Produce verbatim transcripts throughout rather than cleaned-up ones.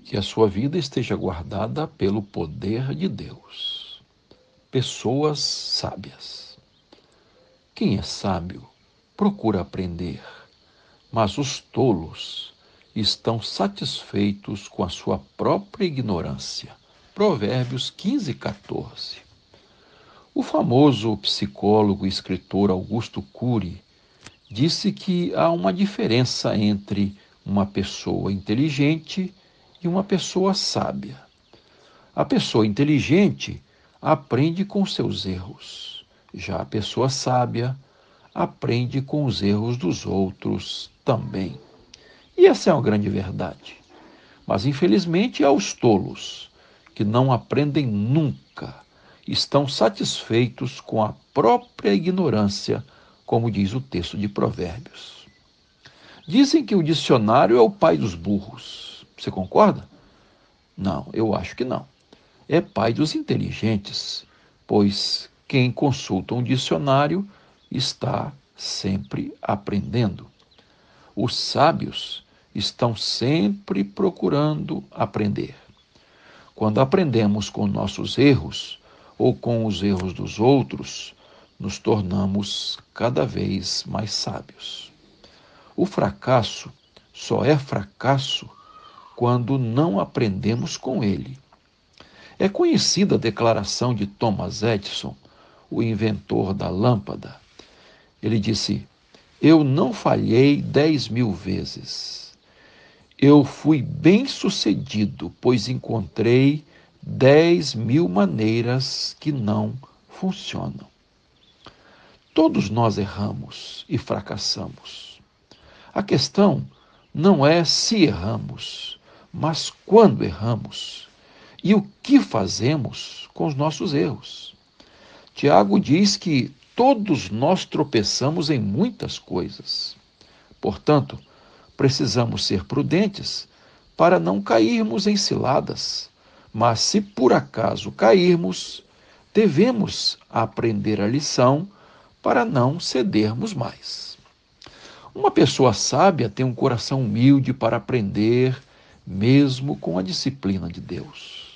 Que a sua vida esteja guardada pelo poder de Deus. Pessoas sábias. Quem é sábio procura aprender, mas os tolos estão satisfeitos com a sua própria ignorância. Provérbios quinze, quatorze. O famoso psicólogo e escritor Augusto Cury disse que há uma diferença entre uma pessoa inteligente e uma pessoa sábia. A pessoa inteligente aprende com seus erros, já a pessoa sábia aprende com os erros dos outros também. E essa é uma grande verdade. Mas, infelizmente, há os tolos, que não aprendem nunca, estão satisfeitos com a própria ignorância, como diz o texto de Provérbios. Dizem que o dicionário é o pai dos burros. Você concorda? Não, eu acho que não. É pai dos inteligentes, pois quem consulta um dicionário está sempre aprendendo. Os sábios estão sempre procurando aprender. Quando aprendemos com nossos erros ou com os erros dos outros, nos tornamos cada vez mais sábios. O fracasso só é fracasso quando não aprendemos com ele. É conhecida a declaração de Thomas Edison, o inventor da lâmpada. Ele disse: "Eu não falhei dez mil vezes. Eu fui bem-sucedido, pois encontrei dez mil maneiras que não funcionam." Todos nós erramos e fracassamos. A questão não é se erramos, mas quando erramos e o que fazemos com os nossos erros. Tiago diz que todos nós tropeçamos em muitas coisas. Portanto, precisamos ser prudentes para não cairmos em ciladas, mas se por acaso cairmos, devemos aprender a lição para não cedermos mais. Uma pessoa sábia tem um coração humilde para aprender, mesmo com a disciplina de Deus.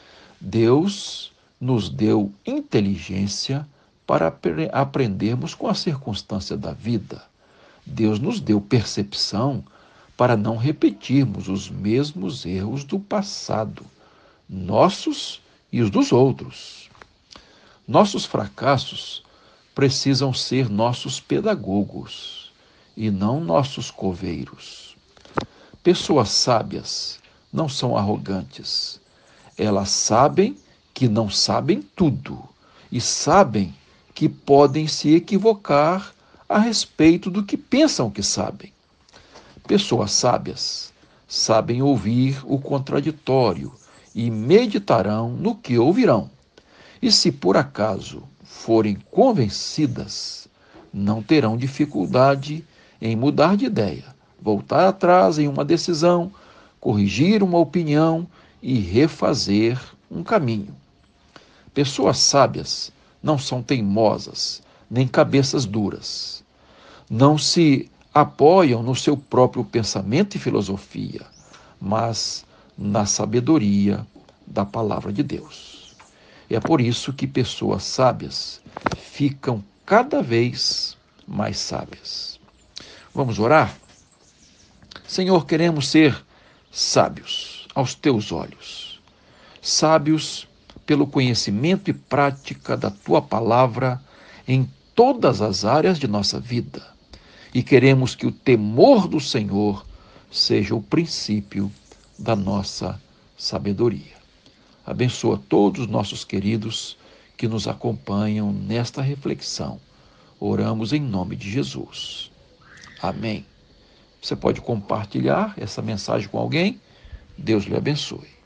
Deus nos deu inteligência para aprendermos com as circunstâncias da vida. Deus nos deu percepção para não repetirmos os mesmos erros do passado, nossos e os dos outros. Nossos fracassos precisam ser nossos pedagogos e não nossos coveiros. Pessoas sábias não são arrogantes. Elas sabem que não sabem tudo e sabem que podem se equivocar a respeito do que pensam que sabem. Pessoas sábias sabem ouvir o contraditório e meditarão no que ouvirão. E se por acaso forem convencidas, não terão dificuldade em mudar de ideia, voltar atrás em uma decisão, corrigir uma opinião e refazer um caminho. Pessoas sábias não são teimosas, nem cabeças duras. Não se apoiam no seu próprio pensamento e filosofia, mas na sabedoria da palavra de Deus. É por isso que pessoas sábias ficam cada vez mais sábias. Vamos orar? Senhor, queremos ser sábios aos teus olhos, sábios pelo conhecimento e prática da tua palavra em todas as áreas de nossa vida. E queremos que o temor do Senhor seja o princípio da nossa sabedoria. Abençoa todos os nossos queridos que nos acompanham nesta reflexão. Oramos em nome de Jesus. Amém. Você pode compartilhar essa mensagem com alguém. Deus lhe abençoe.